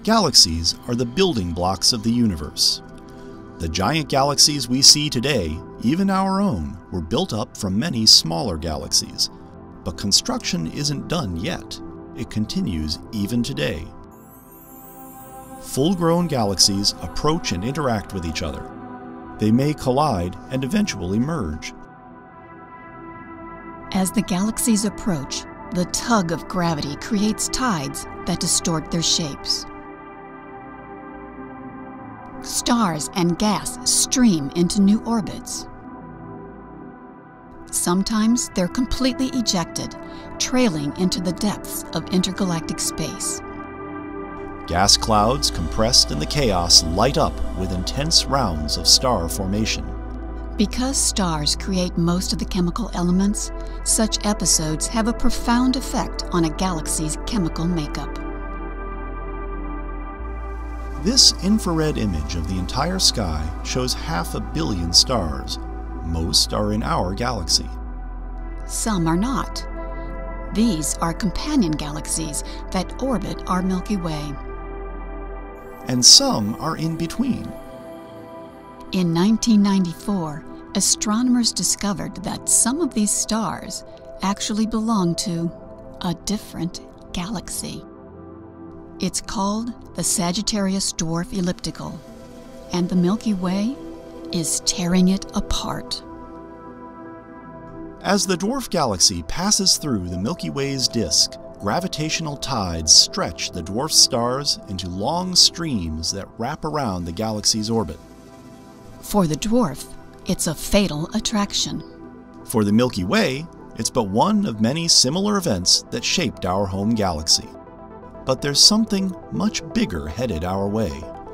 Galaxies are the building blocks of the universe. The giant galaxies we see today, even our own, were built up from many smaller galaxies. But construction isn't done yet. It continues even today. Full-grown galaxies approach and interact with each other. They may collide and eventually merge. As the galaxies approach, the tug of gravity creates tides that distort their shapes. Stars and gas stream into new orbits. Sometimes they're completely ejected, trailing into the depths of intergalactic space. Gas clouds compressed in the chaos light up with intense rounds of star formation. Because stars create most of the chemical elements, such episodes have a profound effect on a galaxy's chemical makeup. This infrared image of the entire sky shows 500 million stars. Most are in our galaxy. Some are not. These are companion galaxies that orbit our Milky Way. And some are in between. In 1994, astronomers discovered that some of these stars actually belong to a different galaxy. It's called the Sagittarius Dwarf Elliptical, and the Milky Way is tearing it apart. As the dwarf galaxy passes through the Milky Way's disk, gravitational tides stretch the dwarf stars into long streams that wrap around the galaxy's orbit. For the dwarf, it's a fatal attraction. For the Milky Way, it's but one of many similar events that shaped our home galaxy. But there's something much bigger headed our way.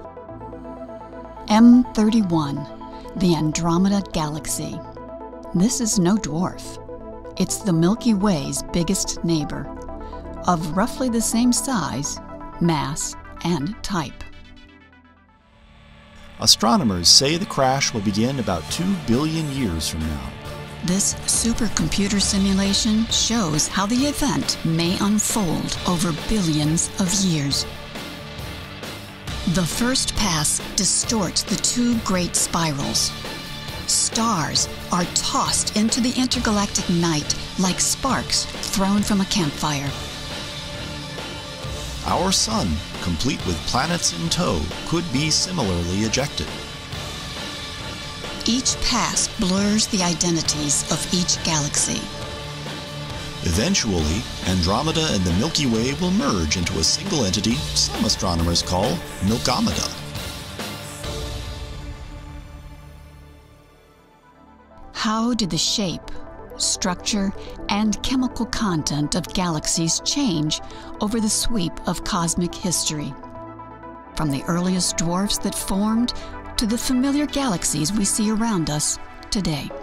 M31, the Andromeda Galaxy. This is no dwarf. It's the Milky Way's biggest neighbor, of roughly the same size, mass, and type. Astronomers say the crash will begin about 2 billion years from now. This supercomputer simulation shows how the event may unfold over billions of years. The first pass distorts the two great spirals. Stars are tossed into the intergalactic night like sparks thrown from a campfire. Our Sun, complete with planets in tow, could be similarly ejected. Each pass blurs the identities of each galaxy. Eventually, Andromeda and the Milky Way will merge into a single entity some astronomers call Milkomeda. How did the shape, structure, and chemical content of galaxies change over the sweep of cosmic history? From the earliest dwarfs that formed to the familiar galaxies we see around us today.